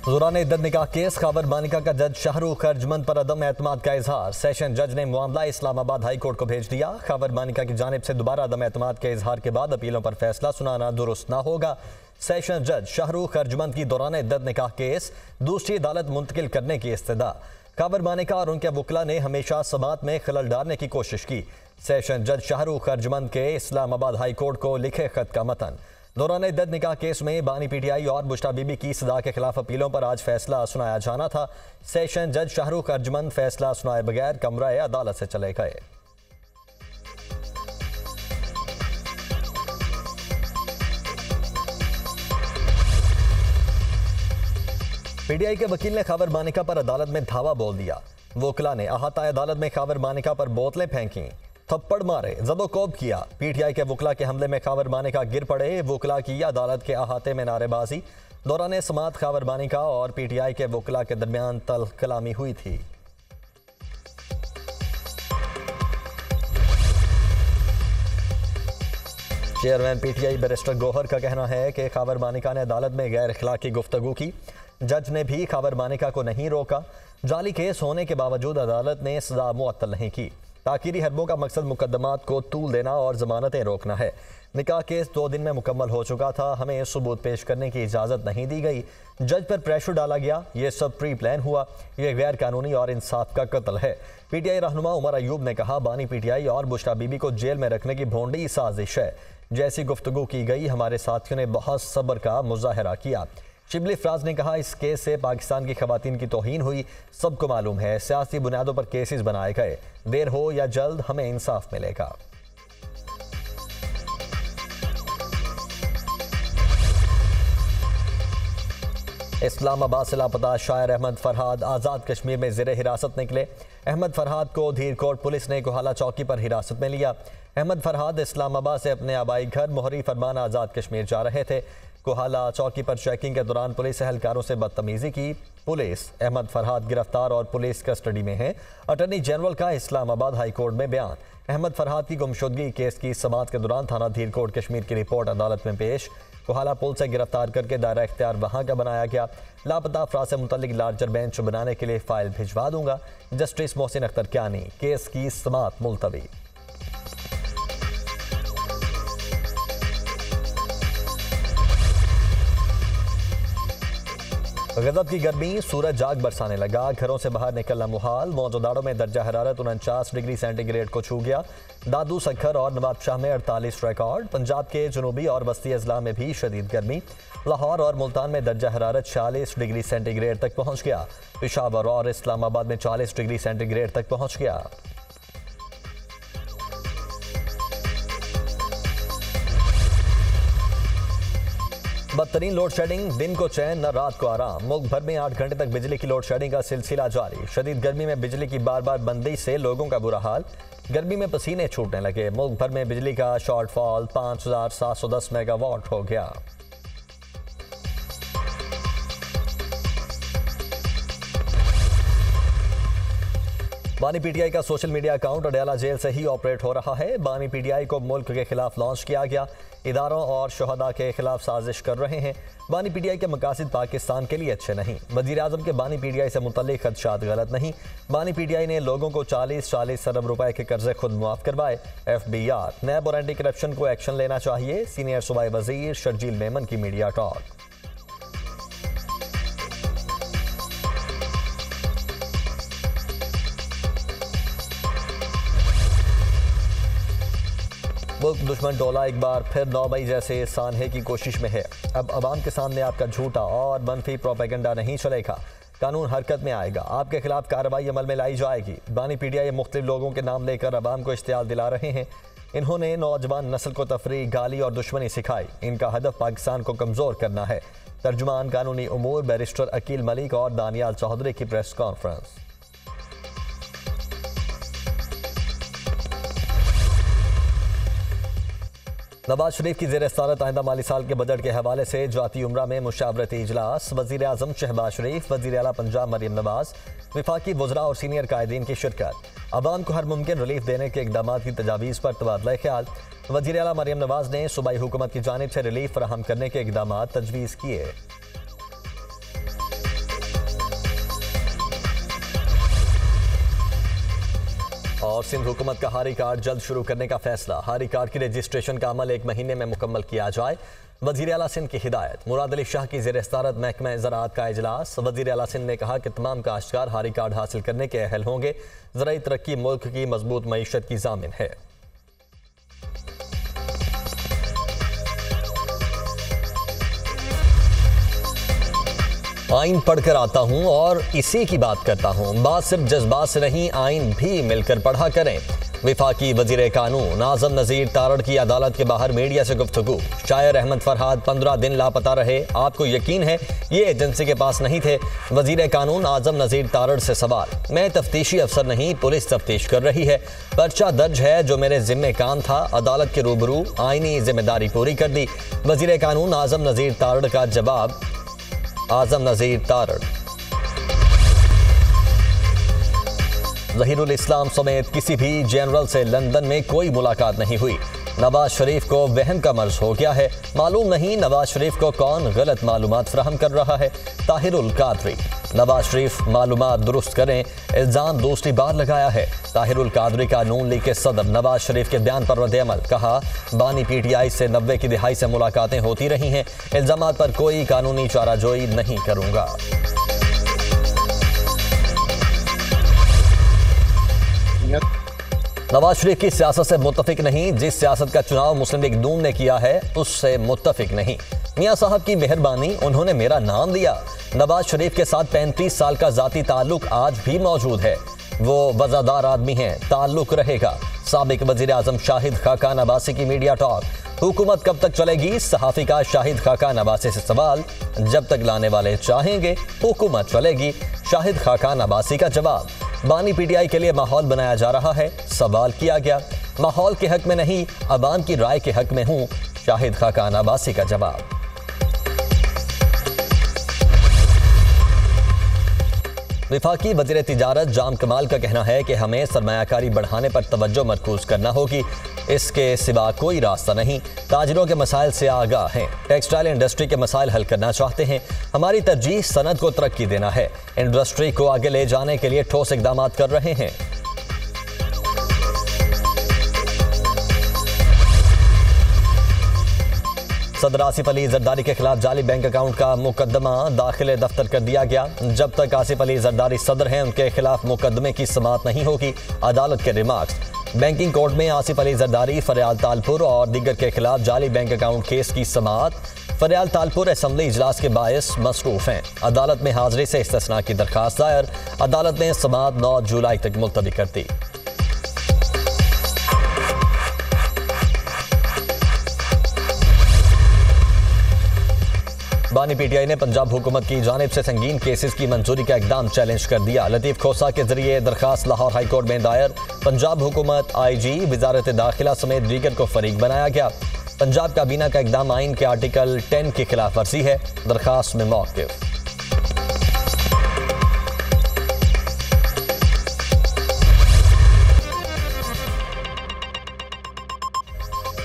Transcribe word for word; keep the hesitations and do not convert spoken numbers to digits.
ज़ुरान इद्दत निकाह केस खावर मानिका का जज शाहरुख अर्जमंद पर अदम एतमाद का इजहार। सेशन जज ने मामला इस्लामाबाद हाई कोर्ट को भेज दिया। खावर मानिका की जानिब से दोबारा अदम एतमाद के इजहार के बाद अपीलों पर फैसला सुनाना दुरुस्त न होगा। सेशन जज शाहरुख अर्जमंद की दौरान इद्दत निकाह केस दूसरी अदालत मुंतकिल करने की इस्तदा। खावर मानिका और उनके वकला ने हमेशा समात में खलल डालने की कोशिश की। सेशन जज शाहरुख अर्जमंद के इस्लामाबाद हाई कोर्ट को लिखे खत का मतन। दौरान इद्दत निकाह केस में बानी पीटीआई और बुश्रा बीबी की सजा के खिलाफ अपीलों पर आज फैसला सुनाया जाना था। सेशन जज शाहरुख अर्जमंद फैसला सुनाए बगैर कमरे अदालत से चले गए। पीटीआई के वकील ने खावर मानिका पर अदालत में धावा बोल दिया। वकला ने अहाता अदालत में खावर मानिका पर बोतलें फेंकी, थप्पड़ मारे, जदोकोब किया। पीटीआई के वकला के हमले में खावर मानिका गिर पड़े। वकला की अदालत के अहाते में नारेबाजी। दौरान समात खावर मानिका और पीटीआई के वकला के दरमियान तल्ख कलामी हुई थी। चेयरमैन पीटीआई बैरिस्टर गौहर का कहना है कि खावर मानिका ने अदालत में गैर अखलाकी गुफ्तगू की। जज ने भी खावर मानिका को नहीं रोका। जाली केस होने के बावजूद अदालत ने सजा मुअत्तल नहीं की। ताकीरी हरबों का मकसद मुकदमात को तूल देना और जमानतें रोकना है। निकाह केस दो दिन में मुकम्मल हो चुका था। हमें सबूत पेश करने की इजाज़त नहीं दी गई। जज पर प्रेशर डाला गया। ये सब प्री प्लान हुआ। ये गैर कानूनी और इंसाफ का कत्ल है। पीटीआई रहनुमा उमर अयूब ने कहा, बानी पीटीआई और बुश्रा बीबी को जेल में रखने की भोंडी साजिश है। जैसी गुफ्तगू की गई, हमारे साथियों ने बहुत सब्र का मुजाहरा किया। शिबली फराज ने कहा, इस केस से पाकिस्तान की खवातीन की तौहीन हुई। सबको मालूम है सियासी बुनियादों पर केसेस बनाए गए। देर हो या जल्द हमें इंसाफ मिलेगा। इस्लामाबाद से लापता शायर अहमद फरहाद आज़ाद कश्मीर में ज़ेरे हिरासत निकले। अहमद फरहाद को धीरकोट पुलिस ने कोहाला चौकी पर हिरासत में लिया। अहमद फरहाद इस्लामाबाद से अपने आबाई घर मोहरी फरमान आज़ाद कश्मीर जा रहे थे। कोहाला चौकी पर चेकिंग के दौरान पुलिस एहलकारों से बदतमीजी की। पुलिस अहमद फरहाद गिरफ्तार और पुलिस कस्टडी में है। अटॉर्नी जनरल का इस्लामाबाद हाई कोर्ट में बयान। अहमद फरहाद की गुमशुदगी केस की समाअत के दौरान थाना धीरकोट कश्मीर की रिपोर्ट अदालत में पेश। कोहाला पुल से गिरफ्तार करके दायरा इख्तियार वहाँ का बनाया गया। लापता अफराद से मुतल्लिक लार्जर बेंच बनाने के लिए फाइल भिजवा दूंगा। जस्टिस मोहसिन अख्तर क्यानी, केस की समाअत मुलतवी। गजब की गर्मी, सूरज जाग बरसाने लगा। घरों से बाहर निकलना मुहाल। मौजूदाड़ों में दर्जा हरारत उनचास डिग्री सेंटीग्रेड को छू गया। दादू सखर और नवाबशाह में अड़तालीस रिकॉर्ड। पंजाब के जनूबी और वस्ती अजला में भी शदीद गर्मी। लाहौर और मुल्तान में दर्जा हरारत छियालीस डिग्री सेंटीग्रेड तक पहुँच गया। पेशावर और इस्लामाबाद में चालीस डिग्री सेंटीग्रेड तक पहुँच गया। बदतरीन लोड शेडिंग, दिन को चैन न रात को आराम। मुल्क भर में आठ घंटे तक बिजली की लोड शेडिंग का सिलसिला जारी। शदीद गर्मी में बिजली की बार बार बंदी से लोगों का बुरा हाल। गर्मी में पसीने छूटने लगे। मुल्क भर में बिजली का शॉर्टफॉल पाँच हजार सात सौ दस मेगावाट हो गया। बानी पीटीआई का social media account Adiala jail से ही ऑपरेट हो रहा है। बानी पीटीआई को मुल्क के खिलाफ लॉन्च किया गया। इदारों और शहदा के खिलाफ साजिश कर रहे हैं। बानी पीटीआई के मकासद पाकिस्तान के लिए अच्छे नहीं। वज़ीर आज़म के बानी पीटीआई से मुतल्लिक खदशात गलत नहीं। बानी पीटीआई ने लोगों को चालीस चालीस अरब रुपए के कर्जे खुद मुआफ करवाए। एफ बी आर, नैब और एंटी करप्शन को एक्शन लेना चाहिए। सीनियर सूबाई वजीर शर्जील मेमन की मीडिया टॉक। मुल्क दुश्मन टोला एक बार फिर नौ मई जैसे सानहे की कोशिश में है। अब अवाम के सामने आपका झूठा और मनफी प्रोपेगेंडा नहीं चलेगा। कानून हरकत में आएगा। आपके खिलाफ कार्रवाई अमल में लाई जाएगी। बानी पीटीआई मुख्तलिफ लोगों के नाम लेकर अवाम को इश्तियाल दिला रहे हैं। इन्होंने नौजवान नस्ल को तफरीक, गाली और दुश्मनी सिखाई। इनका हदफ पाकिस्तान को कमज़ोर करना है। तर्जुमान कानूनी उमूर बैरिस्टर अकील मलिक और दानियाल चौधरी की प्रेस कॉन्फ्रेंस। नवाज शरीफ की ज़ेर सदारत आइंदा माली साल के बजट के हवाले से जाती उम्रा में मुशावरती इजलास। वज़ीर आज़म शहबाज शरीफ, वज़ीर आला पंजाब मरीम नवाज, विफाकी वज़रा और सीनियर कायदीन की शिरकत। अवाम को हर मुमकिन रिलीफ देने के इकदाम की तजावीज़ पर तबादला ख्याल। वज़ीर आला मरीम नवाज ने सूबाई हुकूमत की जानिब से रिलीफ फराहम करने के इकदाम तजवीज़ किए। और सिंध हुकूमत का हारी कार्ड जल्द शुरू करने का फैसला। हारी कार्ड की रजिस्ट्रेशन का अमल एक महीने में मुकम्मल किया जाए। वजीर आला सिंध की हिदायत। मुराद अली शाह की ज़ेर इस्तारत महकमा ज़राअत का इजलास। वजीर आला सिंध ने कहा कि तमाम काश्तकार हारी कार्ड हासिल करने के अहल होंगे। ज़राई तरक्की मुल्क की मजबूत मईशत की ज़ामिन है। आइन पढ़कर आता हूं और इसी की बात करता हूं। बात सिर्फ जज्बात से नहीं, आइन भी मिलकर पढ़ा करें। विफाकी वजीर कानून आजम नज़ीर तारड़ की अदालत के बाहर मीडिया से गुफ्तगू। शायर अहमद फरहाद पंद्रह दिन लापता रहे, आपको यकीन है ये एजेंसी के पास नहीं थे? वजीर कानून आजम नज़ीर तारड़ से सवाल। मैं तफ्तीशी अफसर नहीं, पुलिस तफ्तीश कर रही है। पर्चा दर्ज है, जो मेरे जिम्मे काम था अदालत के रूबरू आईनी जिम्मेदारी पूरी कर दी। वजीर कानून आजम नज़ीर तारड़ का जवाब। आजम नज़ीर तारड़। ज़हीरुल इस्लाम समेत किसी भी जनरल से लंदन में कोई मुलाकात नहीं हुई। नवाज शरीफ को वहम का मर्ज हो गया है। मालूम नहीं नवाज शरीफ को कौन गलत मालूमात फराहम कर रहा है। ताहिरुल कादरी। नवाज शरीफ मालूमात दुरुस्त करें, इल्ज़ाम दूसरी बार लगाया है। ताहिरुल कादरी का नून लीग के सदर नवाज शरीफ के बयान पर रद्द-ए-अमल। कहा, बानी पीटीआई से नब्बे की दिहाई से मुलाकातें होती रही हैं, इल्ज़ामात पर कोई कानूनी चाराजोई नहीं करूँगा। नवाज शरीफ की सियासत से मुत्तफिक नहीं। जिस सियासत का चुनाव मुस्लिम लीग नून ने किया है उससे मुत्तफिक नहीं। मियां साहब की मेहरबानी, उन्होंने मेरा नाम लिया। नवाज शरीफ के साथ पैंतीस साल का जाती ताल्लुक आज भी मौजूद है। वो वज़ादार आदमी हैं, ताल्लुक रहेगा। साबिक वजीर आजम शाहिद खाकान अब्बासी की मीडिया टॉक। हुकूमत कब तक चलेगी? सहाफ़ी का शाहिद खाकान अब्बासी से सवाल। जब तक लाने वाले चाहेंगे हुकूमत चलेगी। शाहिद खाकान अब्बासी का जवाब। बानी पीटीआई के लिए माहौल बनाया जा रहा है। सवाल किया गया, माहौल के हक में नहीं, अवाम की राय के हक में हूं। शाहिद खाकान अब्बासी का जवाब। विफाकी वज़ीर तिजारत जाम कमाल का कहना है कि हमें सरमायाकारी बढ़ाने पर तवज्जो मरकूज करना होगी, इसके सिवा कोई रास्ता नहीं। ताजिरों के मसाइल से आगाह हैं, टेक्सटाइल इंडस्ट्री के मसाइल हल करना चाहते हैं। हमारी तरजीह सनत को तरक्की देना है, इंडस्ट्री को आगे ले जाने के लिए ठोस इकदाम कर रहे हैं। सदर आसिफ अली जरदारी के खिलाफ जाली बैंक अकाउंट का मुकदमा दाखिले दफ्तर कर दिया गया। जब तक आसिफ अली जरदारी सदर हैं उनके खिलाफ मुकदमे की समाअत नहीं होगी। अदालत के रिमार्क्स। बैंकिंग कोर्ट में आसिफ अली जरदारी, फरियाल तालपुर और दीगर के खिलाफ जाली बैंक अकाउंट केस की समाअत। फरियाल तालपुर असम्बली इजलास के बायस मसरूफ हैं। अदालत में हाजिरी से इस्तिस्ना की दरखास्त दायर। अदालत ने समाअत नौ जुलाई तक मुलतवी कर दी। बानी पीटीआई ने पंजाब हुकूमत की जानिब से संगीन केसेस की मंजूरी का इकदाम चैलेंज कर दिया। लतीफ खोसा के जरिए दरखास्त लाहौर हाई कोर्ट में दायर। पंजाब हुकूमत, आई जी, वजारत दाखिला समेत दीगर को फरीक बनाया गया। पंजाब काबीना का इकदाम आइन के आर्टिकल टेन की खिलाफ वर्जी है। दरखास्त में मौक़िफ़।